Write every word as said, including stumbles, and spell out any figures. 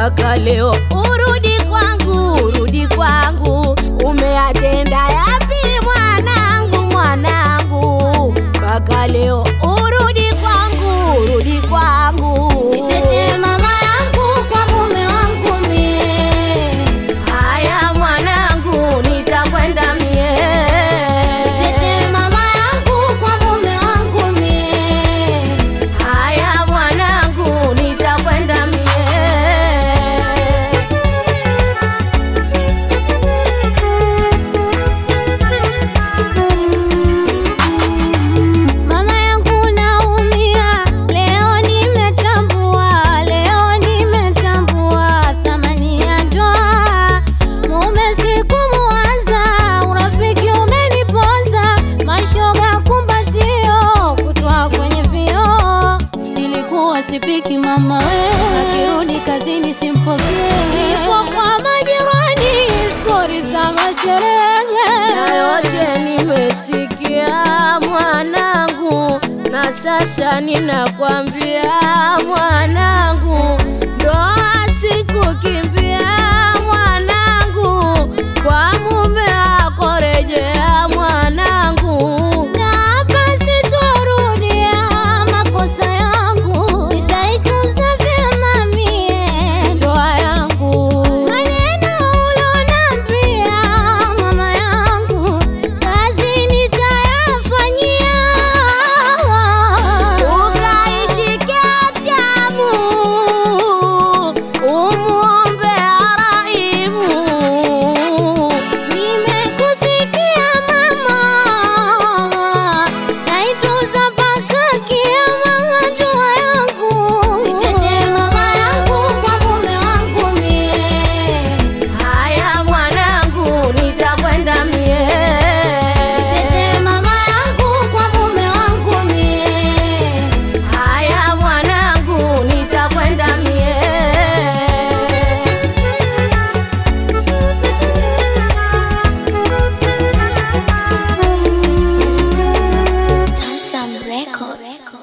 mpaka leo urudi kwangu, urudi kwangu. Umeatenda yapi mwanangu, mwanangu, mpaka leo urudi kwangu, urudi kwangu. Nitetee mama yangu kwa mume wangu mie. Haya mwanangu, nitakwenda mie. Nitetee mama yangu kwa mume wangu mie. Haya mwanangu, nitakwenda mie. Mama yangu naumia, leo nimetambua, leo nimetambua thamani ya ndoa. Mume sikumuwaza, urafiki umeniponza, mashoga kumbatio, kutoa kwenye vioo. Nilikuwa sipiki mama wewe, akirudi kazini simpokee. Nipo kwa majirani, stori za masherehe. Na yote nimesikia mwanangu, na sasa ninakwambia mwanangu, ndoa sikukimbia mwanangu, kwa mume wako rejea mwanangu. Na hapa sitorudia makosa yangu, nitaitunza vyema mie ndoa yangu. Maneno ulonambia mama yangu, kazi nitayafanyia. Ukaishike tamu, umuombe araimu. Nimekusikia mama, naitunza mpaka kiama ndoa yangu. Nitetee mama yangu kwa mume wangu mie. Haya mwanangu, nitakwenda mie. Nitetee mama yangu kwa mume wangu mie. Haya mwanangu, nitakwenda mie. Tamtam Records.